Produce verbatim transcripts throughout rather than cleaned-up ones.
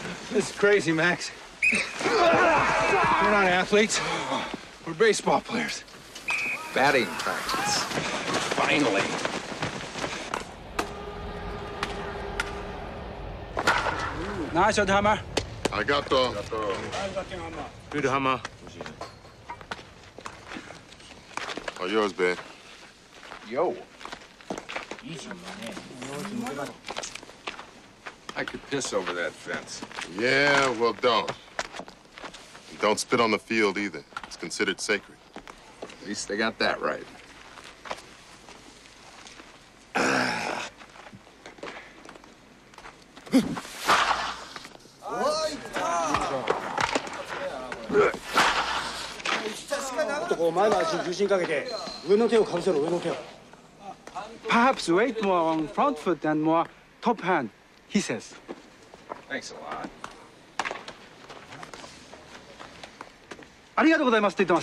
This is crazy, Max. We're not athletes. We're baseball players. Batting practice. Finally. Nice old hammer. Arigato. Good hammer. All yours, babe. Yo. I could piss over that fence. Yeah, well, don't. And don't spit on the field either. It's considered sacred. At least they got that right. Perhaps weight more on front foot and more top hand, he says. Thanks a lot. ありがとうございますって言ってます。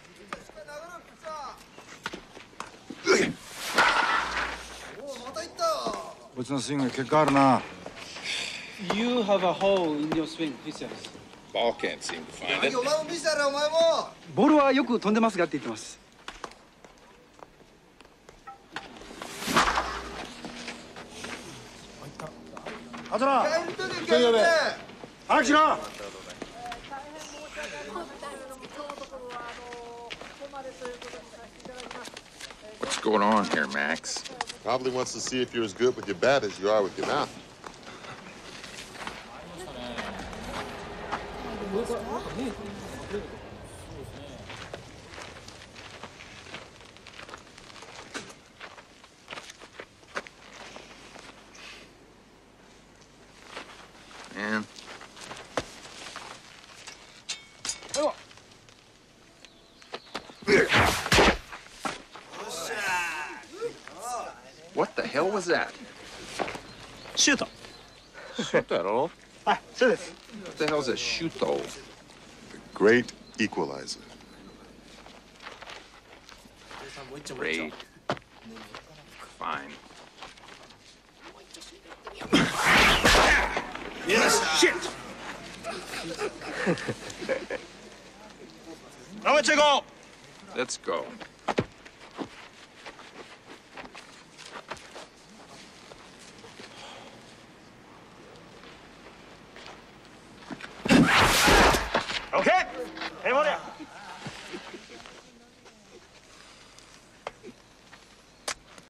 こいつのスイング結果あるな。 You have a hole in your swing, he says. Ball can't seem to find it. ボールはよく飛んでますがって言ってます。 あとな、一人呼べ。早くしろ。 What's going on here, Max? Probably wants to see if you're as good with your bat as you are with your mouth. Man. What the hell was that? シュート。 シュートやろ? はい、そうです。 What the hell's a shooto? The great equalizer. Great. Fine. Yes, shit! Now let's go. Let's go.